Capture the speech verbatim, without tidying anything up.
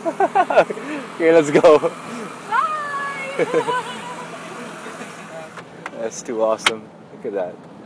Okay, let's go. Bye! That's too awesome. Look at that.